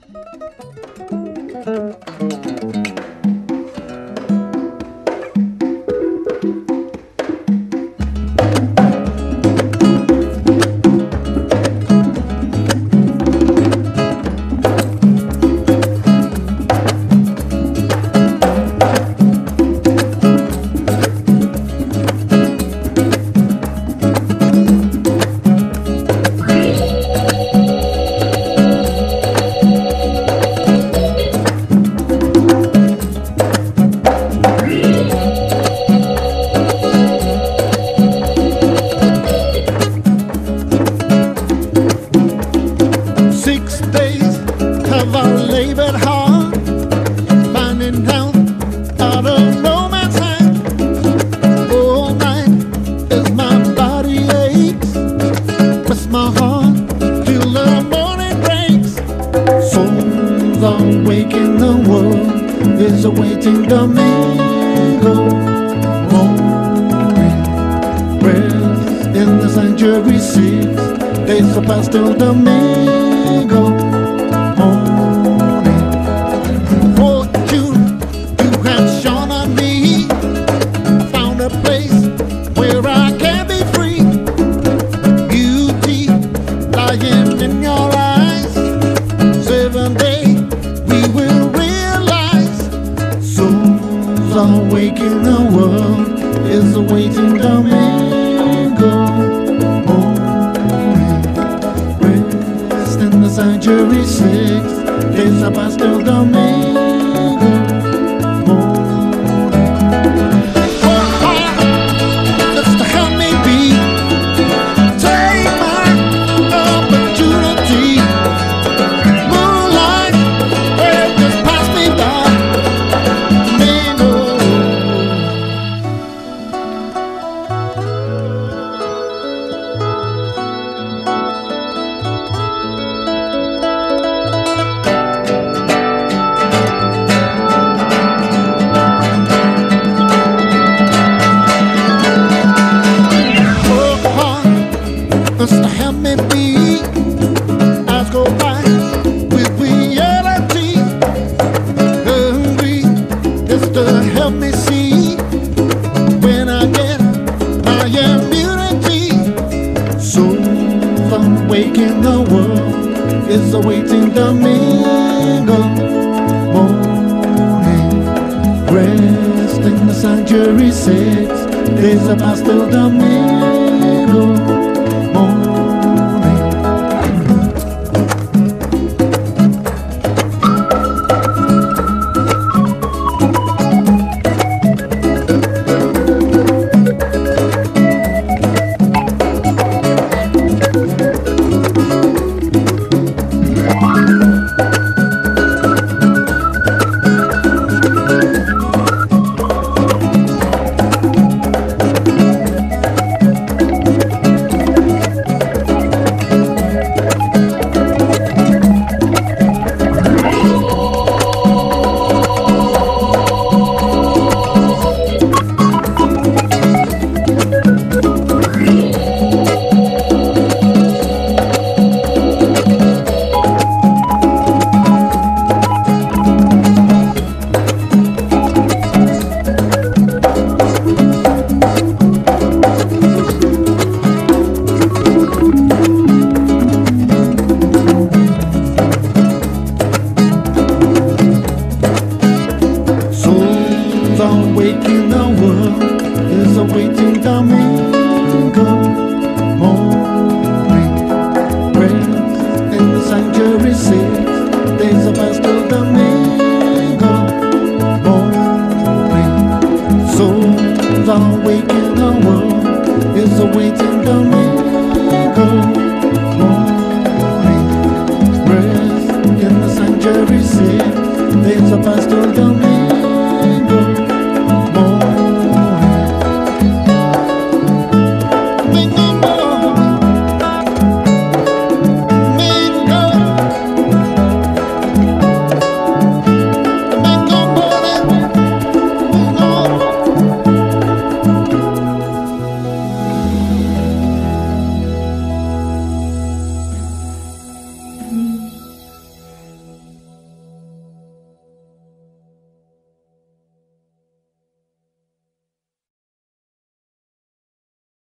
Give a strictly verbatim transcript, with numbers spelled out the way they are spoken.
Waking the world is awaiting Domingo. Morning rest in the sanctuary six days of past till Domingo. Morning fortune you have shone on me, found a place where I can be free. Beauty lying in your eyes, seven days we will realize. Souls are waking, the world is awaiting Domingo. Morning rest in the sanctuary six days of past till Domingo. To help me be, eyes go by with reality. Hungry is to help me see when I get my immunity. Souls awaken, the world is awaiting Domingo. Morning rest in the sanctuary six days of past till Domingo. Waking the world is awaiting Domingo. Morning rest in the sanctuary six days of past till Domingo. Morning souls are waking, the world is awaiting Domingo. Morning rest in the sanctuary six days of past till Domingo.